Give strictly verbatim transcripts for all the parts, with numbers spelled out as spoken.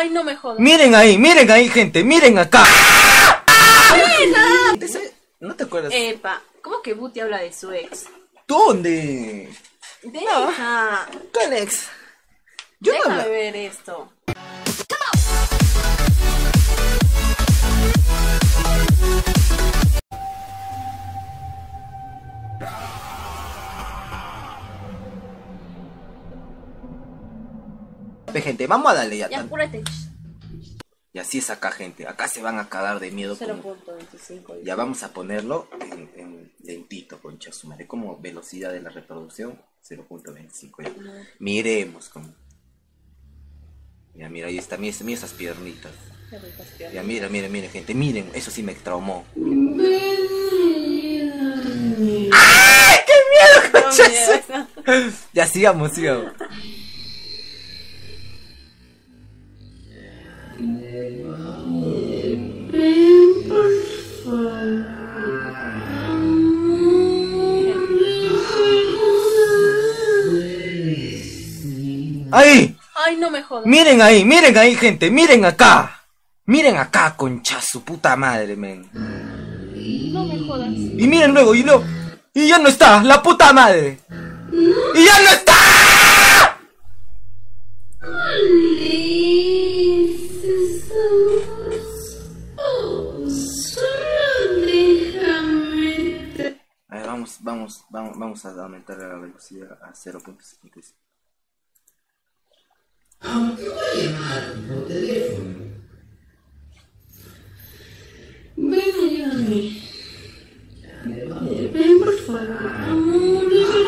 Ay, no me jodas. Miren ahí, miren ahí, gente, miren acá. ¡Buena! ¿No te acuerdas? Epa, ¿cómo que Buti habla de su ex? ¿Dónde? Deja. ¿Cuál ex? Yo no Déjame hablo. ver esto. Ve, gente, vamos a darle ya. Ya, tan- apúrate. Y así es acá, gente. Acá se van a cagar de miedo. cero como- punto veinticinco. Ya vamos a ponerlo en, en lentito, concha su madre. Como velocidad de la reproducción, cero punto veinticinco. Ya. Miremos como. Ya, mira, ahí está. Mira, mira esas piernitas. Ya, mira, mira, mira, gente. Miren, eso sí me traumó. ¡Ay, qué miedo, concha su- Ya, sigamos, sigamos. ¡Ahí! Ay, no me jodas. Miren ahí, miren ahí, gente, miren acá. Miren acá, concha su puta madre, men. No me jodas. Y miren luego, y luego. Y ya no está, la puta madre. Y ya no está. A ver, vamos, vamos, vamos, vamos a aumentar la velocidad a cero punto setenta y cinco. Aunque voy a llamar por teléfono. Ven, ayúdame. Ven, por favor. Amor,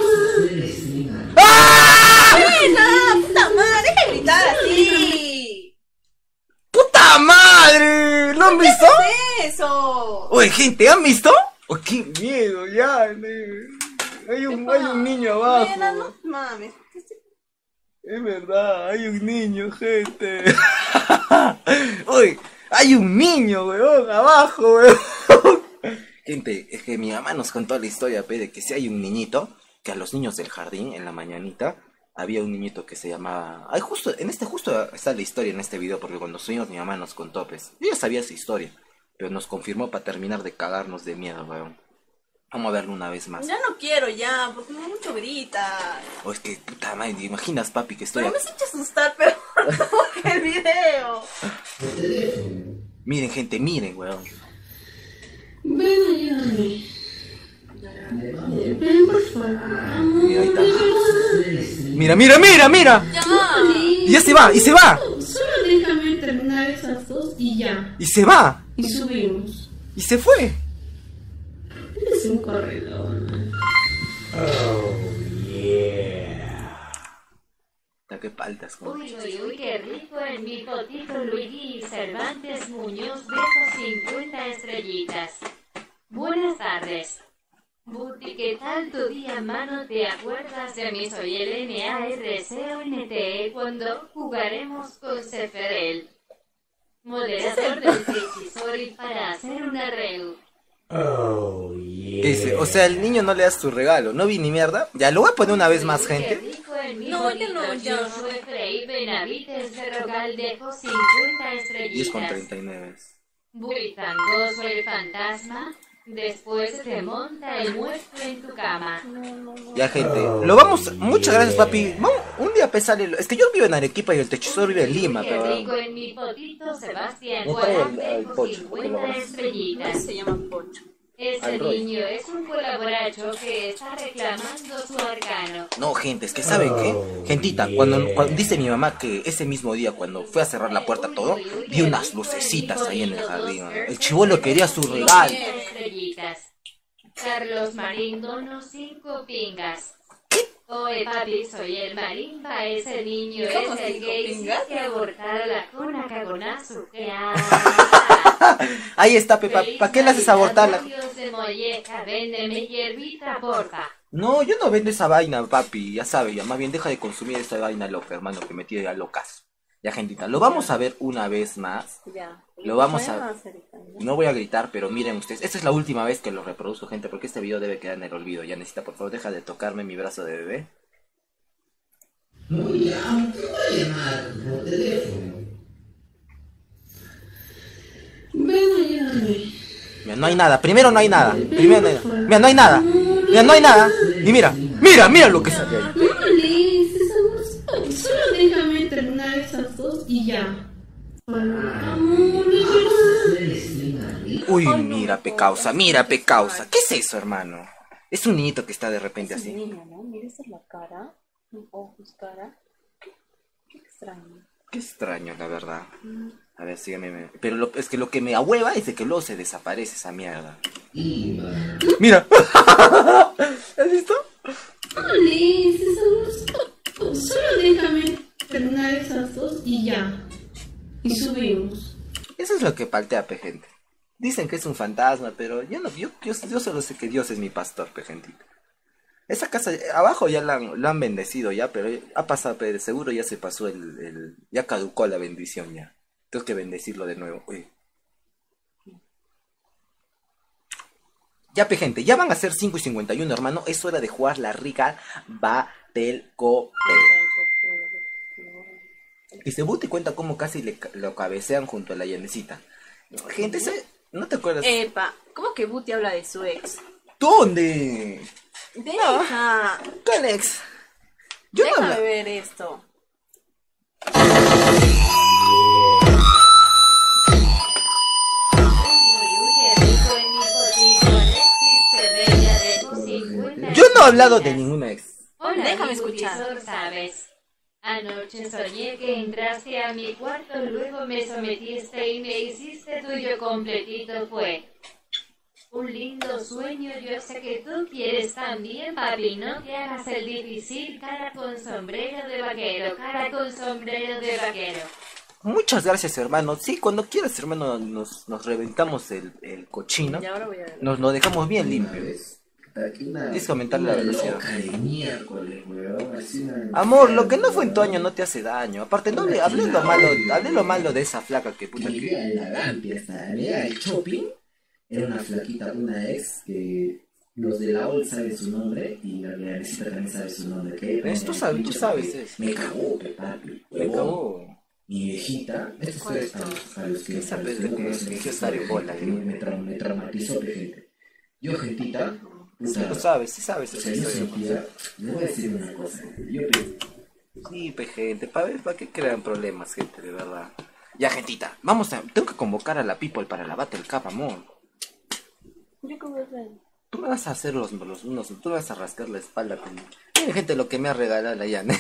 ¡Buena! ¡Puta madre! ¡Deja de gritar así! ¡Puta madre! ¿Lo han visto? ¿Qué es eso? Oye, gente, ¿han visto? Oh, qué miedo, ya, ne. Hay un, hay un niño abajo. Nena, no mames. Es verdad, hay un niño, gente. Uy, hay un niño, weón, abajo, weón. Gente, es que mi mamá nos contó la historia, pe, de que si hay un niñito, que a los niños del jardín, en la mañanita, había un niñito que se llamaba... Ay, justo, en este, justo está la historia en este video, porque cuando subimos mi mamá nos contó, pues, yo ya sabía esa historia, pero nos confirmó para terminar de cagarnos de miedo, weón. Vamos a verlo una vez más. Ya no quiero ya, porque me mucho gritas. O es que, puta madre, ¿te imaginas, papi, que estoy Pero me aquí? has hecho asustar peor que el video. Miren, gente, miren, weón. ven, ayúdame. Ven, por favor. Mira, ahí está. Mira, mira, mira, mira. Ya. Y ya se va, y se va. Solo déjame terminar esas dos y ya. Y se va. Y subimos. Y se fue. Es un corredor. Está que paltas, con... Uy, uy, uy, qué rico en mi potito Luigi Cervantes Muñoz dejo cincuenta estrellitas. Buenas tardes. Buti, ¿qué tal tu día, mano? ¿Te acuerdas de mí? Soy el N A R C O N T E cuando jugaremos con Ceferel, moderador del Techisori para hacer una reu. Ese, o sea, el niño no le das tu regalo. No vi ni mierda. Ya lo voy a poner una vez más, gente. No, ya no, ya. Yo soy Frei Benavides de Rogal, dejo cincuenta diez con estrellitas. treinta y nueve. Buitangoso el fantasma, después te monta el muerto en tu cama. Ya, gente. Lo vamos. Muchas gracias, papi. Vamos, un día pesale. Es que yo vivo en Arequipa y el techizor vive en Lima, Qué pero. rico en mi potito Sebastián No trae el- Guarán, el dejo pocho, porque lo cincuenta vas- estrellitas. Se llama Pocho. Ese al Roy. niño es un colaboracho que está reclamando su arcano. No, gente, es que ¿saben qué? Gentita, cuando, cuando dice mi mamá que ese mismo día, cuando fue a cerrar la puerta todo, vi unas lucecitas ahí en el jardín. ¿no? El chibolo quería su regalo. cincuenta estrellitas. Carlos Marín dono cinco pingas. Oye papi, soy el marimba, ese niño ¿Cómo es el cinco gay, sí pingas? que abortar la cona cagonazo. Ahí está, Pepa. ¿Para qué le haces abortarla? Dios de molleja, véndeme hierbita, porfa. No, yo no vendo esa vaina, papi. Ya sabe, ya más bien deja de consumir esa vaina loca, hermano, que me tiene ya locas. Ya, gentita, lo vamos a ver una vez más. Ya. Lo vamos a- Voy hacer ahorita, ¿no? No voy a gritar, pero miren ustedes. Esta es la última vez que lo reproduzco, gente, porque este video debe quedar en el olvido. Ya, necesita, por favor, deja de tocarme mi brazo de bebé. Oye, aunque voy a llamar por teléfono. Mira, no hay nada. Primero no hay nada. Primero no hay nada. Mira, no hay nada. Mira, no hay nada. Y mira, mira, mira lo que sale ahí. No, Liz, solo, solo déjame terminar esas dos y ya. Amor, Uy, mira, pecausa, mira, pecausa. ¿Qué es eso, hermano? Es un niñito que está de repente Es un así. niño, ¿no? Mira, esa es la cara. Ojos, cara. Qué, qué extraño. Qué extraño, la verdad. A ver, sígueme. Pero lo, es que lo que me ahueva es de que luego se desaparece esa mierda. Mira. ¿Has visto? no, Liz, solo, solo déjame terminar esas dos y ya. Y subimos. Eso es lo que paltea, pe gente. Dicen que es un fantasma, pero yo no, yo, yo, yo solo sé que Dios es mi pastor, pe gentito. Esa casa, abajo ya la han, la han bendecido ya, pero ha pasado, pero seguro ya se pasó el, el, ya caducó la bendición ya. Tengo que bendecirlo de nuevo. Uy. Ya, pe gente, ya van a ser cinco y cincuenta y uno, hermano. Es hora de jugar la rica Batelcope. Y se buta y cuenta cómo casi le, lo cabecean junto a la llanecita. Gente, ¿se, ¿no te acuerdas? Epa, ¿cómo que Buti habla de su ex? ¿Dónde? Deja. ¿Cuál ex? Yo no Déjame habla- ver esto. Yo no he hablado de ninguna ex. Hola, Déjame mi escuchar. Butisor, ¿sabes? Anoche soñé que entraste a mi cuarto, luego me sometiste y me hiciste tuyo completito. Fue un lindo sueño. Yo sé que tú quieres también, papi. No te hagas el difícil. Cara con sombrero de vaquero, cara con sombrero de vaquero. Muchas gracias, hermano. Sí, cuando quieras, hermano, nos, nos reventamos el, el cochino. Y ahora voy a ver. Nos lo dejamos bien limpio. Una, Tienes que aumentar la una velocidad. loca de miércoles, weón, así una- Amor, lo que no fue en tu año no te hace daño. Aparte, no le hablé lo malo, hablé lo malo de esa flaca que puta Que que... en la Gampia, hasta allá el shopping, era una flaquita, una ex que los de la O L saben su nombre y la Realecita también sabe su nombre. Que ¿Ves? Tú sabes, tú sabes eso. Me cagó, pe, papi. Me cagó. Mi viejita, esto ¿Cuál fue es para los, para los que, Esa para los vez que no que- conocen que esta yo sabía historia, bola, que ¿no? me, tra- me traumatizó, pe, gente. Yo, gentita, Sí, puta, tú sabes, sí sabes o esa sea, yo historia. sentía, le voy a decir una cosa, yo pe- Sí, pe, gente, ¿para ver para qué crean problemas, gente, de verdad? Ya, gentita, vamos a... Tengo que convocar a la people para la Battle Cup, amor. ¿Yo qué voy a hacer? Tú me vas a hacer los, los unos, tú me vas a rascar la espalda. Con... Miren, gente, lo que me ha regalado la Yane.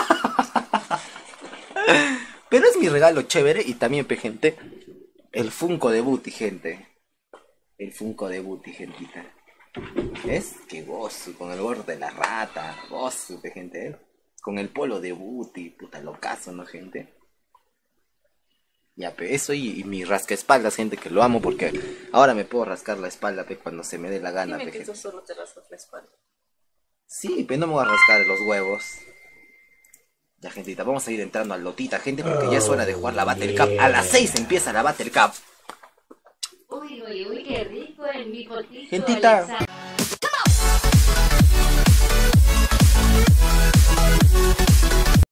Pero es mi regalo chévere y también, pe, gente, el Funko de Booty, gente. El Funko de Booty, gentita. ¿Ves? Qué gozo, con el gorro de la rata. Gozo, pe, gente, ¿eh? Con el polo de Booty, puta locazo, ¿no, gente? Ya, pe, eso y, y mi rascaespaldas, gente, que lo amo porque ahora me puedo rascar la espalda, pe, cuando se me dé la gana, Dime pe, que gente. tú solo te rascas la espalda. Sí, pero no me voy a rascar los huevos. Ya, gentita, vamos a ir entrando al lotita, gente, porque ya es hora de jugar la Battle Cup. A las seis empieza la Battle Cup. Uy, uy, uy, qué rico en mi potito. Gentita. Alexander.